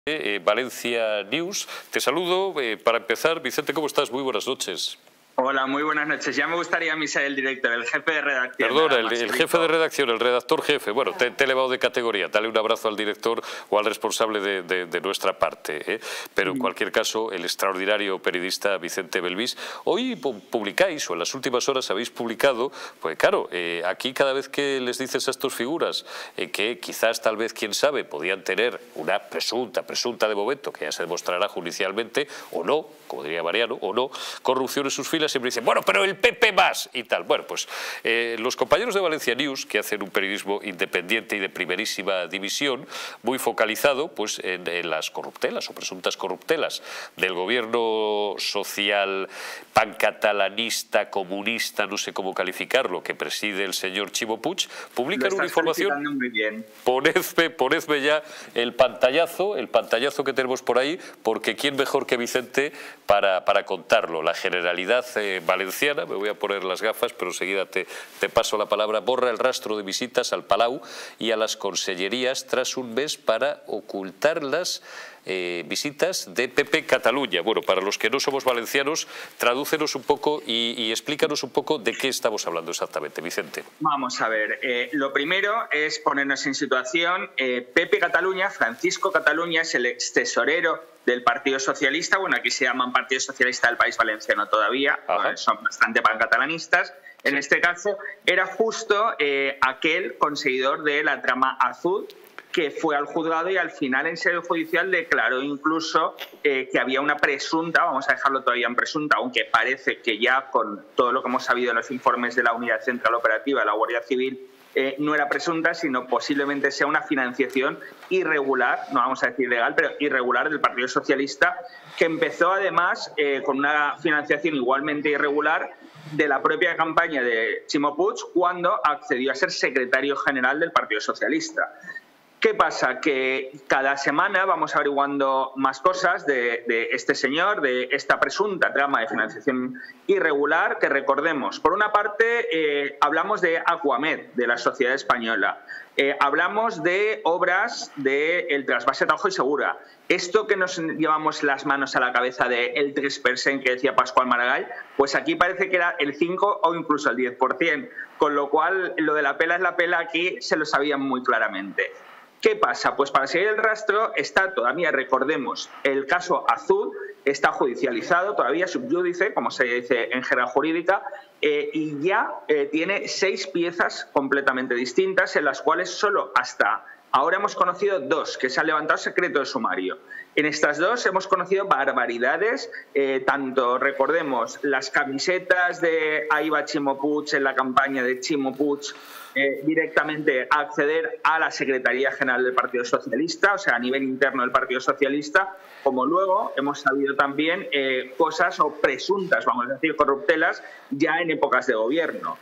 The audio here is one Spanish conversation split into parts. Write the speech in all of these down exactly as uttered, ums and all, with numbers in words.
Eh, Valencia News. Te saludo. Eh, para empezar, Vicente, ¿cómo estás? Muy buenas noches. Hola, muy buenas noches. Ya me gustaría a mí ser el director, el jefe de redacción. Perdona, el, el jefe de redacción, el redactor jefe. Bueno, te, te he elevado de categoría. Dale un abrazo al director o al responsable de, de, de nuestra parte. ¿eh? Pero en cualquier caso, el extraordinario periodista Vicente Belvis. Hoy publicáis, o en las últimas horas habéis publicado, pues claro, eh, aquí cada vez que les dices a estas figuras eh, que quizás, tal vez, quién sabe, podían tener una presunta, presunta de momento, que ya se demostrará judicialmente, o no, como diría Mariano, o no, corrupción en sus filas, siempre dicen, bueno, pero el P P más y tal. Bueno, pues eh, los compañeros de Valencia News, que hacen un periodismo independiente y de primerísima división, muy focalizado pues en, en las corruptelas o presuntas corruptelas del gobierno social pancatalanista, comunista, no sé cómo calificarlo, que preside el señor Chimo Puig, publican una información. Muy bien. Ponedme, ponedme ya el pantallazo, el pantallazo que tenemos por ahí, porque quién mejor que Vicente para, para contarlo. La generalidad eh, valenciana, me voy a poner las gafas, pero enseguida te, te paso la palabra, borra el rastro de visitas al Palau y a las consellerías tras un mes para ocultar las eh, visitas de P P Cataluña. Bueno, para los que no somos valencianos, tradúcenos un poco y, y explícanos un poco de qué estamos hablando exactamente, Vicente. Vamos a ver, eh, lo primero es ponernos en situación. eh, P P Cataluña, Francisco Cataluña, es el ex tesorero del Partido Socialista. Bueno, aquí se llaman Partido Socialista del País Valenciano todavía, eh, son bastante pancatalanistas. En este caso, era justo eh, aquel conseguidor de la trama azul que fue al juzgado y al final en sede judicial declaró incluso eh, que había una presunta, vamos a dejarlo todavía en presunta, aunque parece que ya con todo lo que hemos sabido en los informes de la Unidad Central Operativa de la Guardia Civil, eh, no era presunta, sino posiblemente sea una financiación irregular, no vamos a decir legal, pero irregular del Partido Socialista, que empezó además eh, con una financiación igualmente irregular de la propia campaña de Chimo Puig cuando accedió a ser secretario general del Partido Socialista. ¿Qué pasa? Que cada semana vamos averiguando más cosas de, de este señor, de esta presunta trama de financiación irregular, que recordemos, por una parte eh, hablamos de Aquamed, de la sociedad española, eh, hablamos de obras del trasvase Tajo y Segura, esto que nos llevamos las manos a la cabeza del tres por ciento que decía Pascual Maragall, pues aquí parece que era el cinco o incluso el diez por ciento, con lo cual lo de la pela es la pela aquí se lo sabían muy claramente. ¿Qué pasa? Pues para seguir el rastro está todavía, recordemos, el caso Azul está judicializado, todavía subyúdice, como se dice en jerga jurídica, eh, y ya eh, tiene seis piezas completamente distintas, en las cuales solo hasta ahora hemos conocido dos, que se han levantado secreto de sumario. En estas dos hemos conocido barbaridades, eh, tanto, recordemos, las camisetas de Ahí va Chimo Puig en la campaña de Chimo Puig, eh, directamente a acceder a la Secretaría General del Partido Socialista, o sea, a nivel interno del Partido Socialista, como luego hemos sabido también eh, cosas o presuntas, vamos a decir, corruptelas, ya en épocas de gobierno.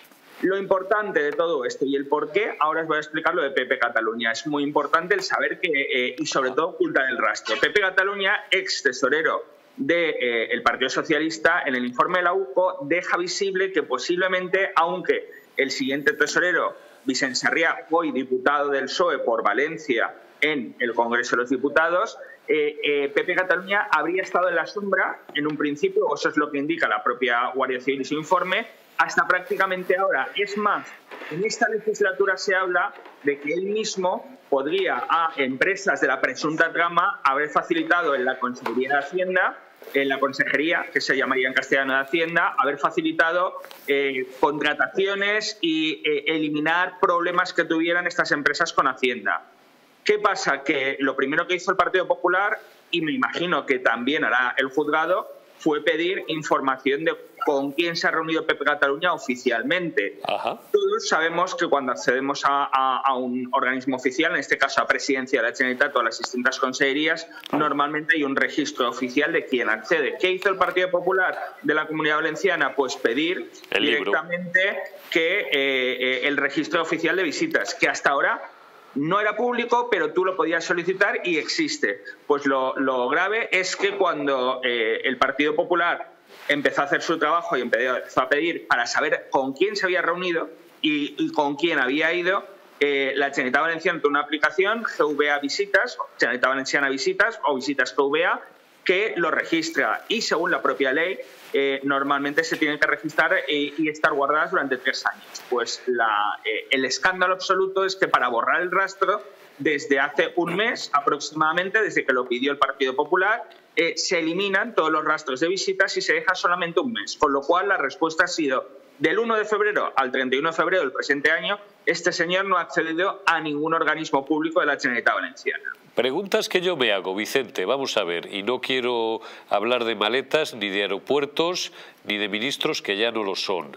Lo importante de todo esto y el por qué, ahora os voy a explicar lo de P P Cataluña. Es muy importante el saber que, eh, y sobre todo ocultar el rastro. P P Cataluña, ex tesorero del de, eh, Partido Socialista, en el informe de la U C O deja visible que posiblemente, aunque el siguiente tesorero, Vicent Sarrià, hoy diputado del P S O E por Valencia en el Congreso de los Diputados, eh, eh, P P Cataluña habría estado en la sombra en un principio, o eso es lo que indica la propia Guardia Civil y su informe, hasta prácticamente ahora. Es más, en esta legislatura se habla de que él mismo podría a empresas de la presunta trama haber facilitado en la Consejería de Hacienda, en la Consejería, que se llamaría en castellano de Hacienda, haber facilitado eh, contrataciones y eh, eliminar problemas que tuvieran estas empresas con Hacienda. ¿Qué pasa? Que lo primero que hizo el Partido Popular, y me imagino que también hará el juzgado, fue pedir información de con quién se ha reunido P P Cataluña oficialmente. Ajá. Todos sabemos que cuando accedemos a, a, a un organismo oficial, en este caso a Presidencia de la Generalitat o a las distintas consejerías, Ajá. normalmente hay un registro oficial de quién accede. ¿Qué hizo el Partido Popular de la Comunidad Valenciana? Pues pedir el directamente libro. que eh, eh, el registro oficial de visitas, que hasta ahora no era público, pero tú lo podías solicitar y existe. Pues lo, lo grave es que cuando eh, el Partido Popular empezó a hacer su trabajo y empezó a pedir para saber con quién se había reunido y, y con quién había ido, eh, la Generalitat Valenciana tiene una aplicación, G V A Visitas, Generalitat Valenciana Visitas o Visitas G V A, que lo registra y según la propia ley eh, normalmente se tienen que registrar eh, y estar guardadas durante tres años. Pues la, eh, el escándalo absoluto es que para borrar el rastro, desde hace un mes aproximadamente, desde que lo pidió el Partido Popular, eh, se eliminan todos los rastros de visitas y se deja solamente un mes, con lo cual la respuesta ha sido: del uno de febrero al treinta y uno de febrero del presente año, este señor no ha accedido a ningún organismo público de la Generalitat Valenciana. Preguntas que yo me hago, Vicente, vamos a ver, y no quiero hablar de maletas, ni de aeropuertos, ni de ministros que ya no lo son.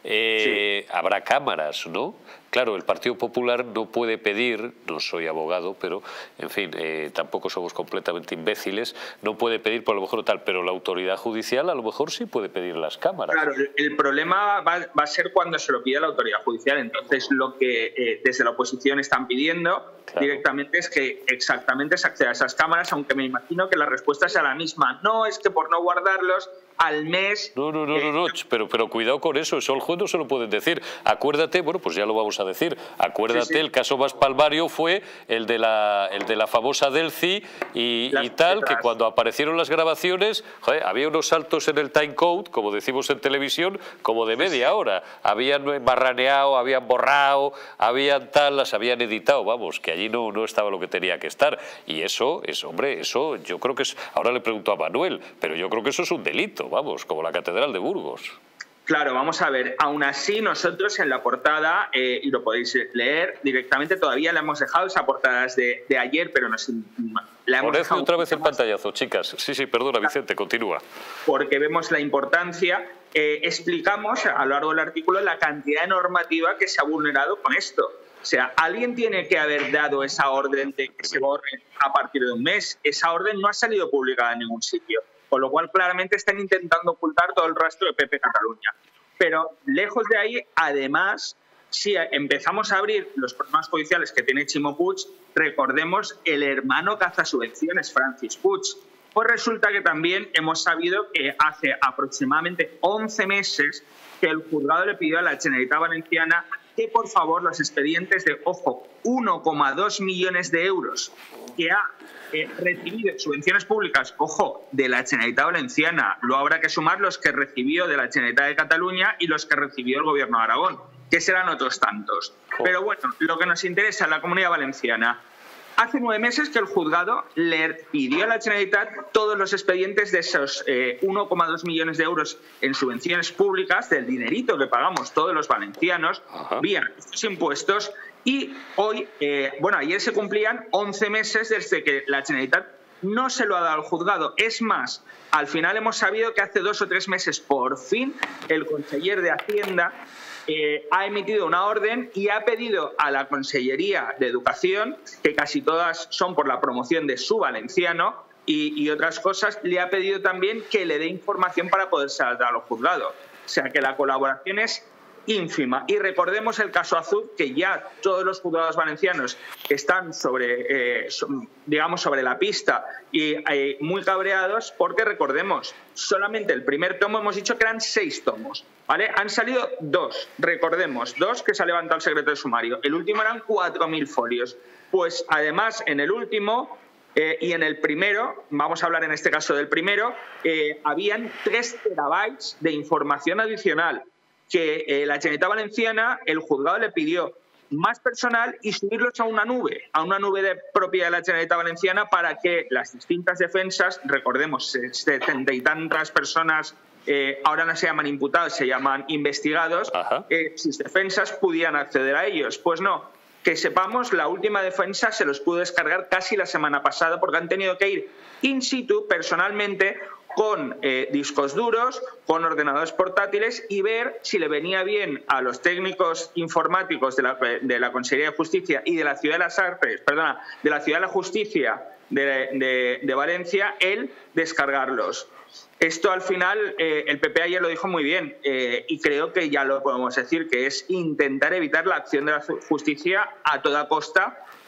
Eh, sí. Habrá cámaras, ¿no? Claro, el Partido Popular no puede pedir, no soy abogado, pero, en fin, eh, tampoco somos completamente imbéciles, no puede pedir por lo mejor tal, pero la autoridad judicial a lo mejor sí puede pedir las cámaras. Claro, el problema va, va a ser cuando se lo pida la autoridad judicial. Entonces, lo que eh, desde la oposición están pidiendo claro. directamente es que exactamente se acceda a esas cámaras, aunque me imagino que la respuesta sea la misma. No, es que por no guardarlos al mes... No, no, no, eh, no, no. Pero, pero cuidado con eso, eso el juez no se lo pueden decir. Acuérdate, bueno, pues ya lo vamos a decir, acuérdate, sí, sí. el caso más palmario fue el de la, el de la famosa Delci y, y tal, letras. Que cuando aparecieron las grabaciones, joder, había unos saltos en el timecode, como decimos en televisión, como de media sí. hora. Habían barraneado, habían borrado, habían tal, las habían editado, vamos, que allí no, no estaba lo que tenía que estar. Y eso, es, hombre, eso yo creo que es... Ahora le pregunto a Manuel, pero yo creo que eso es un delito. Vamos, como la Catedral de Burgos. Claro, vamos a ver. Aún así, nosotros en la portada, eh, y lo podéis leer directamente, todavía le hemos dejado esa portada de, de ayer, pero nos la hemos dejado otra vez el pantallazo, chicas. Sí, sí, perdona, Vicente, continúa. Porque vemos la importancia. Eh, explicamos a lo largo del artículo la cantidad de normativa que se ha vulnerado con esto. O sea, alguien tiene que haber dado esa orden de que se borre a partir de un mes. Esa orden no ha salido publicada en ningún sitio. Con lo cual claramente están intentando ocultar todo el rastro de P P Cataluña. Pero lejos de ahí, además, si empezamos a abrir los problemas judiciales que tiene Ximo Puig, recordemos el hermano cazasubvenciones, Francis Puig. Pues resulta que también hemos sabido que hace aproximadamente once meses que el juzgado le pidió a la Generalitat Valenciana que por favor los expedientes de, ojo, uno coma dos millones de euros que ha eh, recibido subvenciones públicas, ojo, de la Generalitat Valenciana, luego habrá que sumar los que recibió de la Generalitat de Cataluña y los que recibió el Gobierno de Aragón, que serán otros tantos. Pero bueno, lo que nos interesa en la Comunidad Valenciana. Hace nueve meses que el juzgado le pidió a la Generalitat todos los expedientes de esos eh, uno coma dos millones de euros en subvenciones públicas, del dinerito que pagamos todos los valencianos, Ajá. vía estos impuestos, y hoy, eh, bueno, ayer se cumplían once meses desde que la Generalitat no se lo ha dado al juzgado. Es más, al final hemos sabido que hace dos o tres meses, por fin, el conseller de Hacienda Eh, ha emitido una orden y ha pedido a la Consellería de Educación, que casi todas son por la promoción de su valenciano y, y otras cosas, le ha pedido también que le dé información para poder dar a los juzgados. O sea que la colaboración es ínfima. Y recordemos el caso Azud, que ya todos los juzgados valencianos están sobre, eh, digamos, sobre la pista y eh, muy cabreados, porque recordemos, solamente el primer tomo hemos dicho que eran seis tomos, ¿vale? Han salido dos, recordemos, dos que se ha levantado el secreto de sumario. El último eran cuatro mil folios. Pues además, en el último eh, y en el primero, vamos a hablar en este caso del primero, eh, habían tres terabytes de información adicional que eh, la Generalitat Valenciana, el juzgado le pidió más personal y subirlos a una nube, a una nube de propia de la Generalitat Valenciana, para que las distintas defensas, recordemos, setenta y tantas personas, eh, ahora no se llaman imputados, se llaman investigados, eh, sus defensas pudieran acceder a ellos. Pues no, que sepamos, la última defensa se los pudo descargar casi la semana pasada, porque han tenido que ir in situ, personalmente, con eh, discos duros, con ordenadores portátiles, y ver si le venía bien a los técnicos informáticos de la, de la Consellería de Justicia y de la Ciudad de las Artes, perdona, de la Ciudad de la Justicia de, de, de Valencia, el descargarlos. Esto al final, eh, el P P ayer lo dijo muy bien, eh, y creo que ya lo podemos decir, que es intentar evitar la acción de la justicia a toda costa,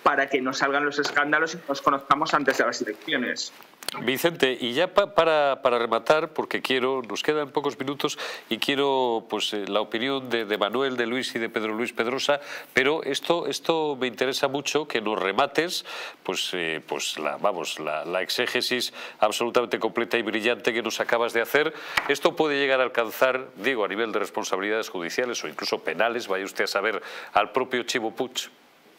para que no salgan los escándalos y nos conozcamos antes de las elecciones. Vicente, y ya pa, para, para rematar, porque quiero, nos quedan pocos minutos y quiero pues eh, la opinión de, de Manuel, de Luis y de Pedro Luis Pedrosa, pero esto, esto me interesa mucho que nos remates, pues, eh, pues la, vamos, la, la exégesis absolutamente completa y brillante que nos acabas de hacer. Esto puede llegar a alcanzar, digo, a nivel de responsabilidades judiciales o incluso penales, vaya usted a saber, al propio Chimo Puig.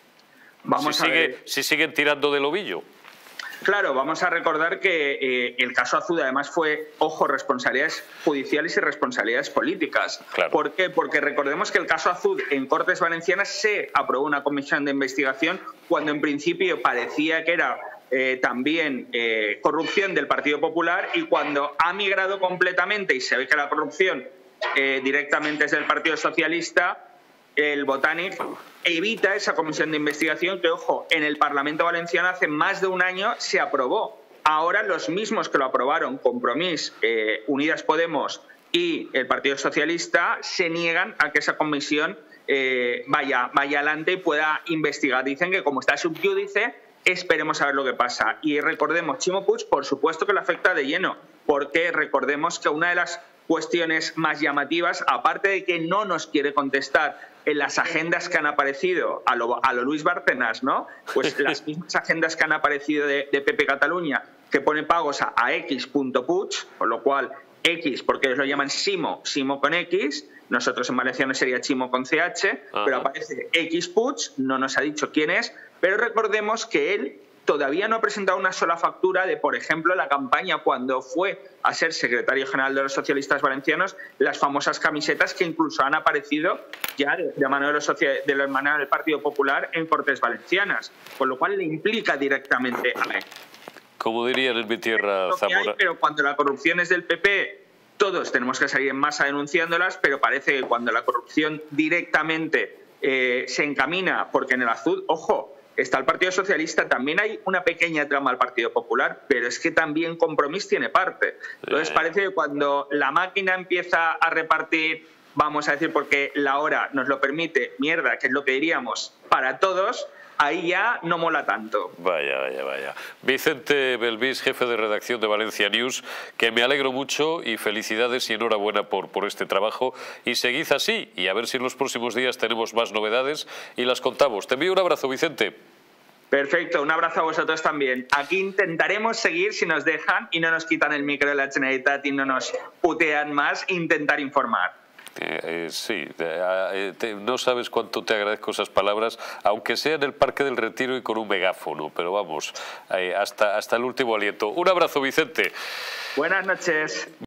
Vamos si, a sigue, ver. si siguen tirando del ovillo. Claro, vamos a recordar que eh, el caso Azud además fue, ojo, responsabilidades judiciales y responsabilidades políticas. Claro. ¿Por qué? Porque recordemos que el caso Azud en Cortes Valencianas se aprobó una comisión de investigación cuando en principio parecía que era eh, también eh, corrupción del Partido Popular, y cuando ha migrado completamente y se ve que la corrupción eh, directamente es del Partido Socialista, el Botànic evita esa comisión de investigación que, ojo, en el Parlamento Valenciano hace más de un año se aprobó. Ahora los mismos que lo aprobaron, Compromís, eh, Unidas Podemos y el Partido Socialista, se niegan a que esa comisión eh, vaya, vaya adelante y pueda investigar. Dicen que como está subyúdice, esperemos a ver lo que pasa. Y recordemos, Chimo Puig, por supuesto que le afecta de lleno, porque recordemos que una de las cuestiones más llamativas, aparte de que no nos quiere contestar en las agendas que han aparecido a lo, a lo Luis Bárcenas, ¿no? Pues las mismas agendas que han aparecido de, de P P Cataluña, que pone pagos a, a x.puig, con lo cual X, porque ellos lo llaman Simo, Simo con X, nosotros en valenciano sería Chimo con C H, Ajá. pero aparece X Puig, no nos ha dicho quién es, pero recordemos que él todavía no ha presentado una sola factura de, por ejemplo, la campaña cuando fue a ser secretario general de los socialistas valencianos, las famosas camisetas que incluso han aparecido ya de, de mano de los de la hermana del Partido Popular en Cortes Valencianas, con lo cual le implica directamente a él. Como dirían en mi tierra, Zamora. Hay, pero cuando la corrupción es del P P, todos tenemos que salir en masa denunciándolas, pero parece que cuando la corrupción directamente eh, se encamina, porque en el Azud, ojo, está el Partido Socialista, también hay una pequeña trama al Partido Popular, pero es que también Compromís tiene parte. Entonces parece que cuando la máquina empieza a repartir, vamos a decir, porque la hora nos lo permite, mierda, que es lo que diríamos, para todos, ahí ya no mola tanto. Vaya, vaya, vaya. Vicente Belvis, jefe de redacción de Valencia News, que me alegro mucho y felicidades y enhorabuena por, por este trabajo. Y seguid así y a ver si en los próximos días tenemos más novedades y las contamos. Te envío un abrazo, Vicente. Perfecto, un abrazo a vosotros también. Aquí intentaremos seguir, si nos dejan y no nos quitan el micro de la Generalitat y no nos putean más, intentar informar. Eh, eh, sí, eh, te, no sabes cuánto te agradezco esas palabras, aunque sea en el Parque del Retiro y con un megáfono, pero vamos, eh, hasta, hasta el último aliento. Un abrazo, Vicente. Buenas noches.